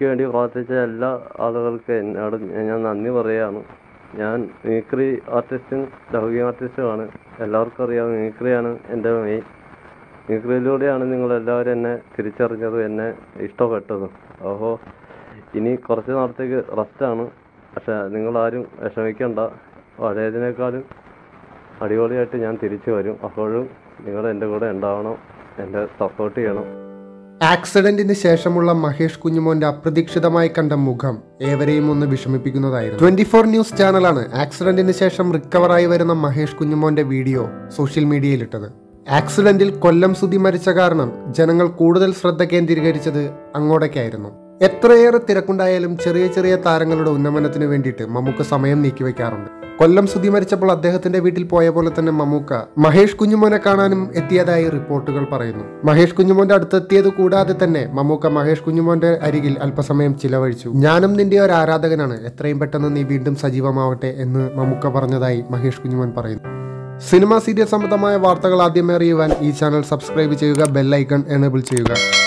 എനിക്ക് വേണ്ടി പ്രാർത്ഥിച്ച എല്ലാ ആളുകൾക്കും എന്നോട് ഞാൻ നന്ദി പറയുകയാണ്. ഞാൻ മിമിക്രി ആർട്ടിസ്റ്റും ഡബിങ് ആർട്ടിസ്റ്റുമാണ്. എല്ലാവർക്കും അറിയാം, മിമിക്രിയാണ് എൻ്റെ മെയിൻ. മിമിക്രിയിലൂടെയാണ് നിങ്ങളെല്ലാവരും എന്നെ തിരിച്ചറിഞ്ഞതും എന്നെ ഇഷ്ടപ്പെട്ടതും. അപ്പോൾ ഇനി കുറച്ച് നാളത്തേക്ക് റെസ്റ്റാണ്. പക്ഷേ നിങ്ങളാരും വിഷമിക്കണ്ട, പഴയതിനേക്കാളും അടിപൊളിയായിട്ട് ഞാൻ തിരിച്ചു വരും. അപ്പോഴും നിങ്ങൾ എൻ്റെ കൂടെ ഉണ്ടാവണം, എന്നെ സപ്പോർട്ട് ചെയ്യണം. ആക്സിഡന്റിന് ശേഷമുള്ള മഹേഷ് കുഞ്ഞുമോന്റെ അപ്രതീക്ഷിതമായി കണ്ട മുഖം ഏവരെയും ഒന്ന് വിഷമിപ്പിക്കുന്നതായിരുന്നു. 24 ന്യൂസ് ചാനലാണ് ആക്സിഡന്റിന് ശേഷം റിക്കവറായി വരുന്ന മഹേഷ് കുഞ്ഞുമോന്റെ വീഡിയോ സോഷ്യൽ മീഡിയയിലിട്ടത്. ആക്സിഡന്റിൽ കൊല്ലം സുധി മരിച്ച കാരണം ജനങ്ങൾ കൂടുതൽ ശ്രദ്ധ കേന്ദ്രീകരിച്ചത് അങ്ങോട്ടേക്കായിരുന്നു. എത്രയേറെ തിരക്കുണ്ടായാലും ചെറിയ ചെറിയ താരങ്ങളുടെ ഉന്നമനത്തിന് വേണ്ടിയിട്ട് മമ്മൂക്ക സമയം നീക്കിവെക്കാറുണ്ട്. കൊല്ലം സുധി മരിച്ചപ്പോൾ അദ്ദേഹത്തിന്റെ വീട്ടിൽ പോയ പോലെ തന്നെ മമ്മൂക്ക മഹേഷ് കുഞ്ഞുമോനെ കാണാനും എത്തിയതായി റിപ്പോർട്ടുകൾ പറയുന്നു. മഹേഷ് കുഞ്ഞുമോന്റെ അടുത്തെത്തിയത് കൂടാതെ തന്നെ മമ്മൂക്ക മഹേഷ് കുഞ്ഞുമോന്റെ അരികിൽ അല്പസമയം ചിലവഴിച്ചു. ഞാനും നിന്റെ ഒരു ആരാധകനാണ്, എത്രയും പെട്ടെന്ന് നീ വീണ്ടും സജീവമാവട്ടെ എന്ന് മമ്മൂക്ക പറഞ്ഞതായി മഹേഷ് കുഞ്ഞുമോൻ പറയുന്നു. സിനിമ സീരിയൽ സംബന്ധമായ വാർത്തകൾ ആദ്യമേ അറിയുവാൻ ഈ ചാനൽ സബ്സ്ക്രൈബ് ചെയ്യുക, ബെൽ ഐക്കൺ എനേബിൾ ചെയ്യുക.